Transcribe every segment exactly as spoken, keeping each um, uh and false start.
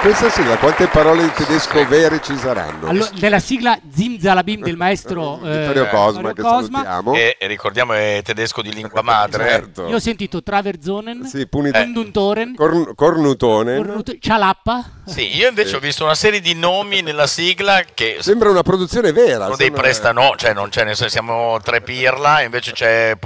questa sigla quante parole in tedesco vere ci saranno? Allora, della sigla Zimzalabim del maestro eh, Vittorio Cosma, che Cosma. salutiamo. E, e ricordiamo è tedesco di lingua madre. Certo. Io ho sentito Traverzonen, Sì, punito. Konduntoren, Corn- Cornutone. Cornut- Cialappa. Sì, io invece ho visto una serie di nomi nella sigla che Sembra una produzione vera. sono dei sembra- prestano, cioè non c'è, nel senso siamo tre pirla, invece c'è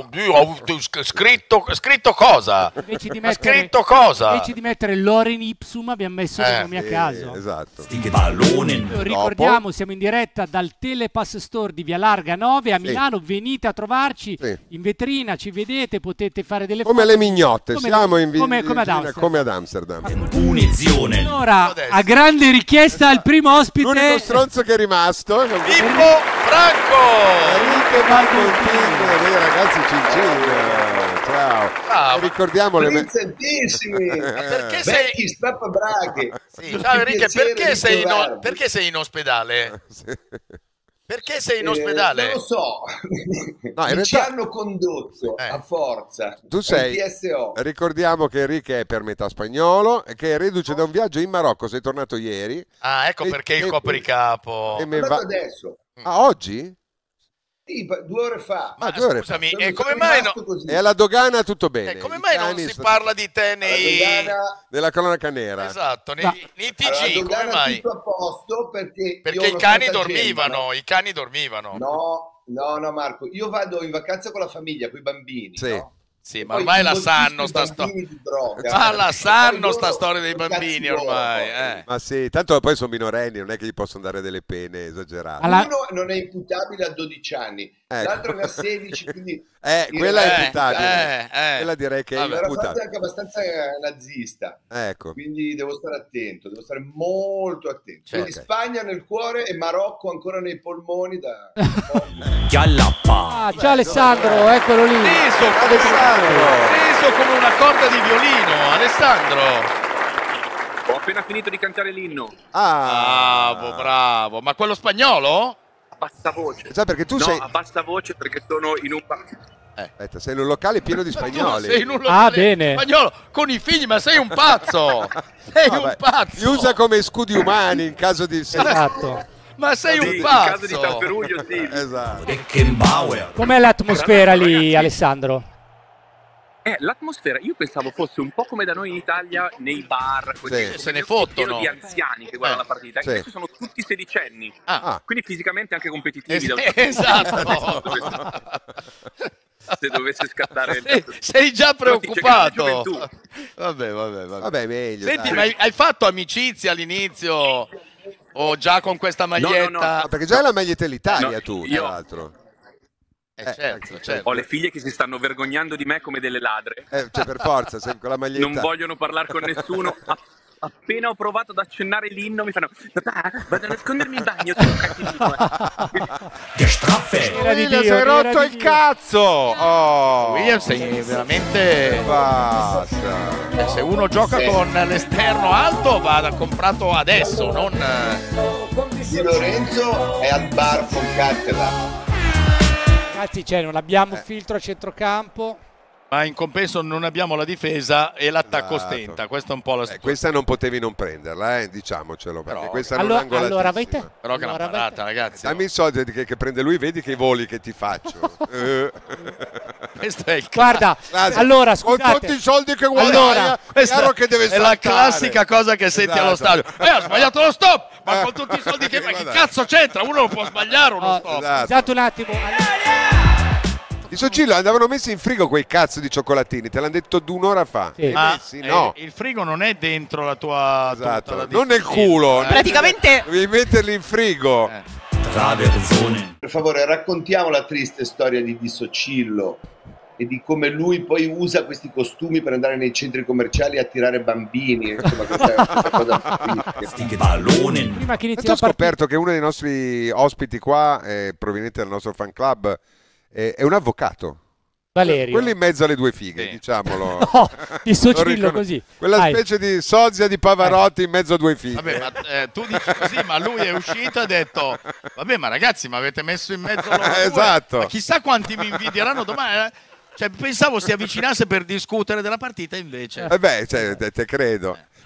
scritto, scritto cosa? Invece di Ma mettere, scritto cosa? invece di mettere Loren Ipsum abbiamo messo dei Eh, nomi a Sì, caso. esatto. Lo ricordiamo, siamo in diretta dal Telepass Store di Via Larga nove a Sì. Milano, venite a trovarci Sì. in vetrina, ci vedete, potete fare delle Come foto. le mignotte, Come siamo le- in vi- come- come ad in- Amsterdam. come ad Amsterdam. Punizione. Allora, Adesso. a grande richiesta al primo ospite L'unico stronzo che è rimasto. Pippo Franco! Enrique Valcontin, dei ragazzi Cincin. Ciao. Ah, E ricordiamo le me- Vincentissimi, perché sei- vecchi strappabraghi. Sì, Che ciao Enrique, piacere perché sei, in, ritrovarvi. perché sei in ospedale? Sì. Perché sei in Eh, ospedale? non lo so, No, in Mi ci realtà- hanno condotto Eh. a forza. Tu sei, T S O. ricordiamo che Enrique è per metà spagnolo e che è reduce da un viaggio in Marocco, sei tornato ieri. Ah, ecco E- perché il e- copricapo. e È me andato va- adesso, Ah, oggi? sì, pa- due ore fa. Ma Ah, due ore scusami, Sono- e come sono mai, no- rimasto così. E alla dogana tutto bene. eh, come I mai non cani si sta- parla di te Alla nei... dogana, nella cronaca nera? Esatto, nei, Ma- nei T alla G, come dogana mai? tutto a posto perché, Perché io ho i uno cani stratagemma, dormivano, no? i cani dormivano. No, no, no Marco, io vado in vacanza con la famiglia, con i bambini, Sì. no? Sì, E ma poi ormai la imbottisco sanno i sta storia. bambini di droga. Ma la E sanno poi sta loro storia dei sono bambini cazzi loro, ormai. poi. Eh. Ma sì, tanto poi sono minorenni, non è che gli possono dare delle pene esagerate. Alla- Uno non è imputabile a dodici anni, Ecco. l'altro ne ha sedici, quindi Eh, in quella è realtà- imputabile. eh, eh. Quella direi che è Vabbè. era fatto imputabile. anche abbastanza eh, nazista, Ecco. quindi devo stare attento, devo stare molto attento. Cioè, Quindi ok. Spagna nel cuore e Marocco ancora nei polmoni da... Chiallappa. Ah, ciao Alessandro, eccolo lì. Teso, Alessandro! teso come una corda di violino, Alessandro. Ho appena finito di cantare l'inno. Ah, Bravo, bravo. Ma quello spagnolo? A bassa voce. Sai perché tu no, sei... a bassa voce perché sono in un bar. Aspetta, sei in un locale pieno di Tu spagnoli. sei in un Ah, locale bene. spagnolo con i figli, ma sei un pazzo. Sei Vabbè, un pazzo. Li usa come scudi umani in caso di... Esatto. Ma sei Sì, un in pazzo. caso di Tarperuglio, sì. Esatto. Beckenbauer. Com'è l'atmosfera lì, Ragazzi. Alessandro? Eh, l'atmosfera, io pensavo fosse un po' come da noi in Italia, nei bar, così. Sì. Se ne pieno fottono. di anziani che guardano Eh, la partita. sì. Invece sono tutti sedicenni. Ah, Ah. Quindi fisicamente anche competitivi. es- da un- esatto. Se dovesse scattare... sei, sei già Però dice grande preoccupato. gioventù. Vabbè, vabbè, vabbè. Vabbè, meglio. Senti, dai. ma hai, hai fatto amicizia all'inizio? O già con questa maglietta? no, no. No, perché già è la maglietta dell'Italia No, tu, io- tra l'altro. Eh, certo, ecco, certo. Ho le figlie che si stanno vergognando di me come delle ladre. Eh, cioè, per forza, sei con la maglietta. Non vogliono parlare con nessuno. A- appena ho provato ad accennare l'inno mi fanno papà, vado a nascondermi in bagno, sono cattivino, eh." Gestraffe. Era di William, Dio, sei era rotto di il Dio. cazzo! Oh! William, sei veramente... Basta. Eh, Se uno gioca Sì. con l'esterno alto va comprato adesso, non... Di Lorenzo è al bar con Cattela. Ragazzi, cioè, non abbiamo Eh. filtro a centrocampo. Ma in compenso non abbiamo la difesa e l'attacco Esatto. stenta. Questa è un po' la Eh, situazione. questa non potevi non prenderla, eh, diciamocelo, perché Però- questa non Allora, è angolatissima. allora vai te. Però che è una Allora, vai parata, te. ragazzi. Dammi i soldi che, che prende lui, vedi che i voli che ti faccio. Eh. Questo è il Guarda, Classico. allora, Con scusate. tutti i soldi che guadagna, Allora, Questa chiaro che deve è la saltare. classica cosa che senti Esatto. allo stadio. Eh, ha sbagliato lo stop! Ma Eh. con tutti i soldi che... Ma che Guarda. cazzo c'entra? Uno non può sbagliare uno Oh, stop. Esatto. Scusate un attimo. Allora- I Socillo andavano messi in frigo quei cazzo di cioccolatini, te l'hanno detto d'un'ora fa. Sì. Li Ma messi? eh, No. il frigo non è dentro la tua... Esatto. tutta la Non nel disciplina, culo. eh. Praticamente Devi metterli in frigo. Eh. Traversone. Per favore, raccontiamo la triste storia di Di Socillo e di come lui poi usa questi costumi per andare nei centri commerciali a tirare bambini. Insomma, questa, questa cosa triste. Stige Ballonen. Prima che inizi Ho la partita. scoperto che uno dei nostri ospiti qua, eh, proveniente dal nostro fan club, eh, è un avvocato. Valerio. Quello in mezzo alle due fighe, Sì. diciamolo. No, Di Lo Socillo riconos- così. Quella Vai. specie di sosia di Pavarotti in mezzo a due fighe. Vabbè, ma eh, tu dici così, ma lui è uscito e ha detto: vabbè, ma ragazzi, mi avete messo in mezzo loro due. Esatto. Ma chissà quanti mi invidieranno domani. eh? Cioè, pensavo si avvicinasse per discutere della partita, invece. Eh beh, cioè, te, te credo.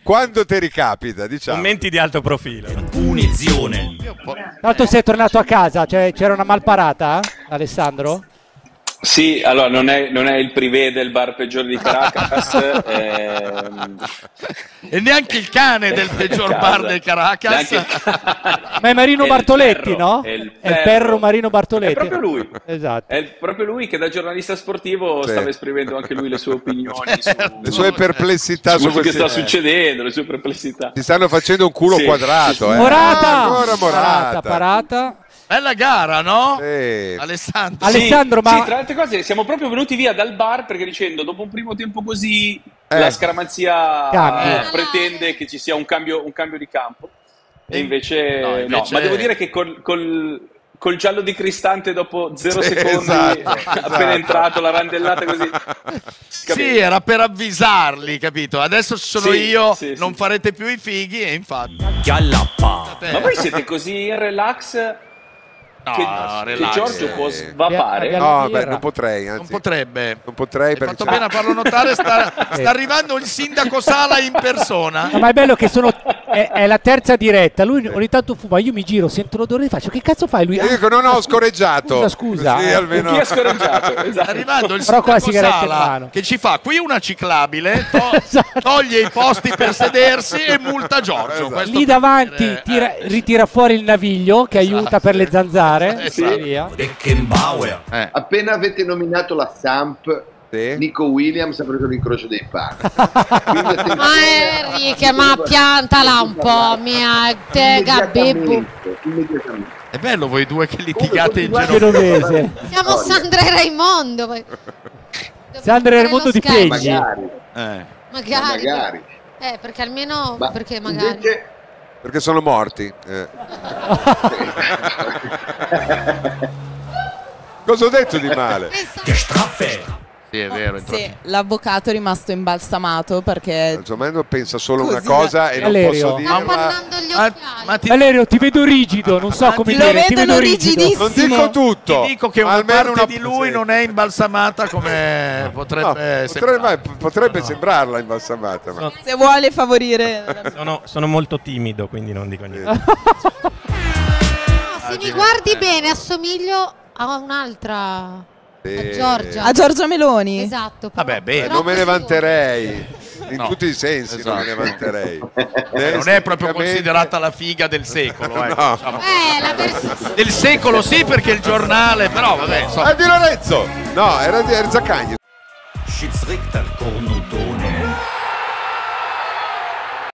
quando ti ricapita, diciamo. Commenti di alto profilo. Unizione. Tanto sei tornato a casa, cioè, c'era una malparata, Alessandro? Sì, allora non è, non è il privé del bar peggiore di Caracas, ehm... e neanche il cane del peggior bar di Caracas. Neanche... Ma è Marino è Bartoletti, perro, no? È il perro. È il perro Marino Bartoletti. È proprio lui. Esatto. È proprio lui che da giornalista sportivo sì. stava esprimendo anche lui le sue opinioni su le sue perplessità su su quello che questi... sta succedendo, le sue perplessità. Ti stanno facendo un culo sì, quadrato, sì, eh. sì. Morata! Ah, ancora Morata. Parata, parata. Bella gara, no? Sì. Alessandro. Ale- Alessandro, sì, ma- sì, tra le altre cose siamo proprio venuti via dal bar perché dicendo dopo un primo tempo così Eh. la scaramanzia Cambia. eh, pretende che ci sia un cambio, un cambio di campo e E- invece no, no, invece- ma devo dire che col, col, col giallo di Cristante dopo zero Sì, secondi esatto, appena esatto. entrato la randellata così Sì, era per avvisarli, capito? Adesso ci sono Sì, io, sì, sì. non farete più i fighi e infatti. Galappa. ma voi siete così in relax No, che, relax. che Giorgio può Eh. svapare Abbiamo- No, birra. beh, non potrei, anzi. Non potrebbe. Non potrei Hai perché fatto bene a farlo notare, sta, sta arrivando il sindaco Sala in persona. No, ma è bello che sono è, è la terza diretta. Lui ogni tanto fuma, io mi giro, sento l'odore e faccio che cazzo fai? Lui Io dico no, no, ho scoreggiato. Scusa, scusa. Sì, eh. almeno. chi ha scorreggiato Sta esatto. arrivando il Però con la sindaco sigaretta in Sala mano. che ci fa qui una ciclabile, to- Esatto. toglie i posti per sedersi e multa Giorgio. Esatto. Questo Lì per davanti dire, tira- eh, ritira fuori il naviglio che aiuta per le zanzare. Sì. e via. Beckenbauer. eh. Appena avete nominato la Samp, Sì. Nico Williams ha preso l'incrocio dei pari. Quindi attenzione Ma Enrique, ma piantala un po', mia te Gabibbu. immediatamente, immediatamente. È bello voi due che litigate in Comunque, giro. Genovese. Siamo Sandra e Raimondo. poi. Sandra e Dobbiamo Raimondo di fare lo Peggi. scherzo. Magari, Eh. Magari. magari. Eh, perché almeno Ma perché magari. invece- Perché sono morti. Eh. Cosa ho detto di male? Gestraffe. Sì, è vero. entra- Sì, l'avvocato è rimasto imbalsamato perché Giovanni pensa solo Così una cosa e non Valerio. posso Sta dirla. appannando gli Ma, occhiali. ma ti, Valerio, ti vedo rigido, non so come lo dire, ti vedono vedo rigido. rigidissimo. Non dico tutto. ti dico che ma una almeno parte una di lui sì. non è imbalsamata come potrebbe No, sembrare. potrebbe, potrebbe sembrarla imbalsamata. Ma... se vuole favorire Sono, sono molto timido, quindi non dico niente. No, se mi guardi bene, assomiglio a un'altra. Sì. A Giorgia. a Giorgia Meloni. Esatto. però- Vabbè, bene. Eh, però non me ne più- vanterei. In No, tutti i sensi non me ne esatto. vanterei. Non è proprio Esteticamente- considerata la figa del secolo, ecco, No. diciamo. Eh, la versione. Del secolo sì, perché il giornale, però vabbè, insomma. Ah, di Lorenzo! No, era di era Zaccagni. Schiedsrichter Cornutone.